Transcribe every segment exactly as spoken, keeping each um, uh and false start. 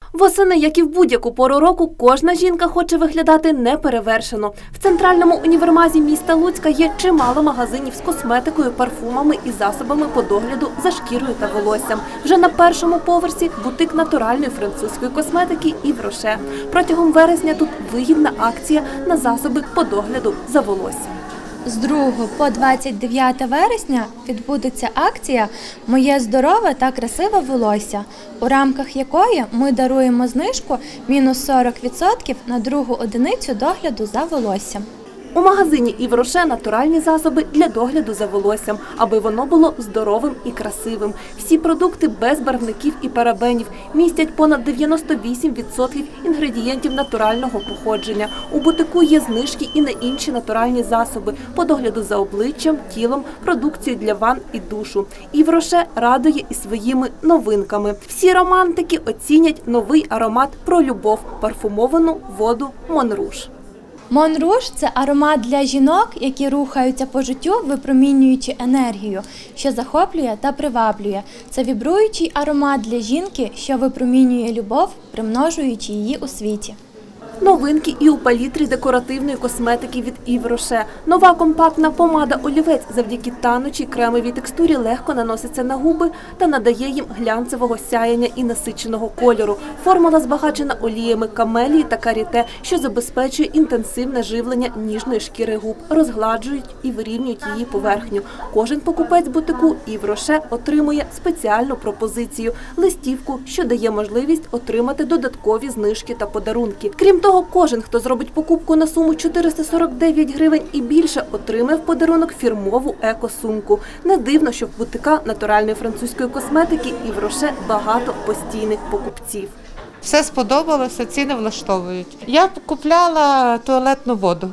Восени, як і в будь-яку пору року, кожна жінка хоче виглядати неперевершено. В центральному універмазі міста Луцька є чимало магазинів з косметикою, парфумами і засобами по догляду за шкірою та волоссям. Вже на першому поверсі – бутик натуральної французької косметики «Ів Роше». Протягом вересня тут вигідна акція на засоби по догляду за волоссям. З другого по двадцять дев'яте вересня відбудеться акція «Моє здорове та красиве волосся», у рамках якої ми даруємо знижку мінус сорок відсотків на другу одиницю догляду за волоссям. У магазині «Ів Роше» натуральні засоби для догляду за волоссям, аби воно було здоровим і красивим. Всі продукти без барвників і парабенів, містять понад дев'яносто вісім відсотків інгредієнтів натурального походження. У бутику є знижки і на інші натуральні засоби по догляду за обличчям, тілом, продукцією для ванн і душу. «Ів Роше» радує і своїми новинками. Всі романтики оцінять новий аромат про любов – парфумовану воду «Мон Руж». «Мон Руж» – це аромат для жінок, які рухаються по життю, випромінюючи енергію, що захоплює та приваблює. Це вібруючий аромат для жінки, що випромінює любов, примножуючи її у світі. Новинки і у палітрі декоративної косметики від «Ів Роше». Нова компактна помада-олівець завдяки танучій кремовій текстурі легко наноситься на губи та надає їм глянцевого сяєння і насиченого кольору. Формула збагачена оліями камелії та каріте, що забезпечує інтенсивне живлення ніжної шкіри губ, розгладжують і вирівнюють її поверхню. Кожен покупець бутику «Ів Роше» отримує спеціальну пропозицію – листівку, що дає можливість отримати додаткові знижки та подарунки. Крім того, кожен, хто зробить покупку на суму чотириста сорок дев'ять гривень і більше, отримає в подарунок фірмову еко-сумку. Не дивно, що в бутика натуральної французької косметики «Ів Роше» багато постійних покупців. Все сподобалося, ціни влаштовують. Я купляла туалетну воду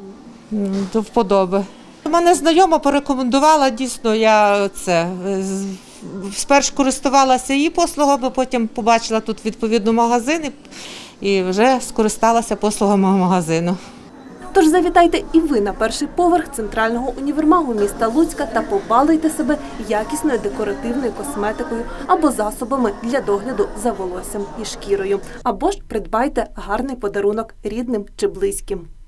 до вподоби. Мене знайома порекомендувала, дійсно, я це спершу користувалася її послугами, потім побачила тут відповідно магазин і вже скористалася послугами магазину. Тож завітайте і ви на перший поверх центрального універмагу міста Луцька та побалуйте себе якісною декоративною косметикою або засобами для догляду за волоссям і шкірою. Або ж придбайте гарний подарунок рідним чи близьким.